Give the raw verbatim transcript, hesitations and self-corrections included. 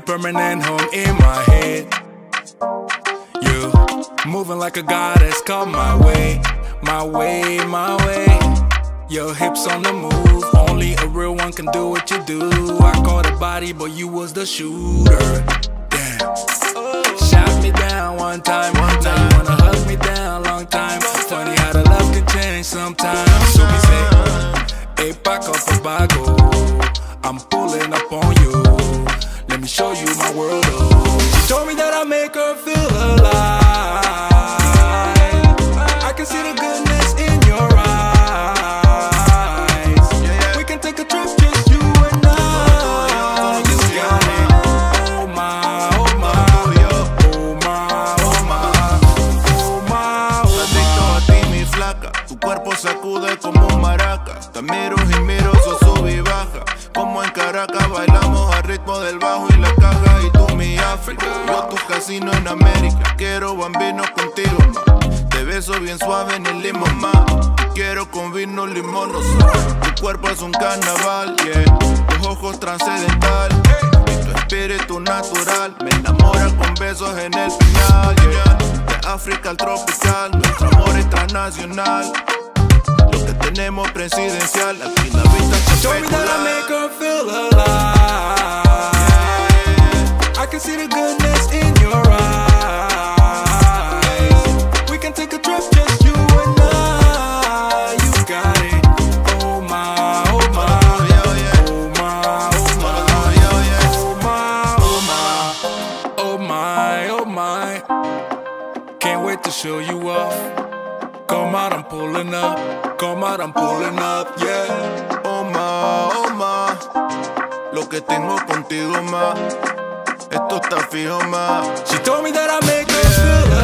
permanent home in my head. You moving like a goddess, come my way, my way, my way. Your hips on the move, only a real one can do what you do. I caught a body, but you was the shooter. Damn. Shot me down one time, one time. Now you wanna hug me down, long time. Funny how the love can change sometimes. So me say, hey, Paco, Paco, I'm pulling up on you. Let me show you my world. Oh. She told me that I make her feel alive. I can see the goodness in your eyes. We can take a trip, just you and I. You got it. Oh my, oh my, oh my, oh my, oh my, oh my. Adicto a ti, mi flaca. Tu cuerpo sacude como un maraca. Te miro y miro, so sube y baja. Como en Caracas bailamos al ritmo del bajo y la caja. Y tú mi África, yo tu casino en América. Quiero bambino contigo, ma. Te beso bien suave en el limón, ma. Quiero con vino, limón, no sal. Tu cuerpo es un carnaval, yeah. Tus ojos trascendental y tu espíritu natural. Me enamora con besos en el final, yeah. De África al tropical, nuestro amor es transnacional. Lo que tenemos presidencial, aquí la vista es Told me that I make her feel alive. I can see the goodness in your eyes. We can take a trip, just you and I. You got it. Oh my, oh my, oh my, oh my, oh my, oh my, oh my. Can't wait to show you off. Come out, I'm pulling up. Come out, I'm pulling up, yeah. Oh ma, oh ma, lo que tengo contigo ma, esto está fijo ma. She told me that I make her feel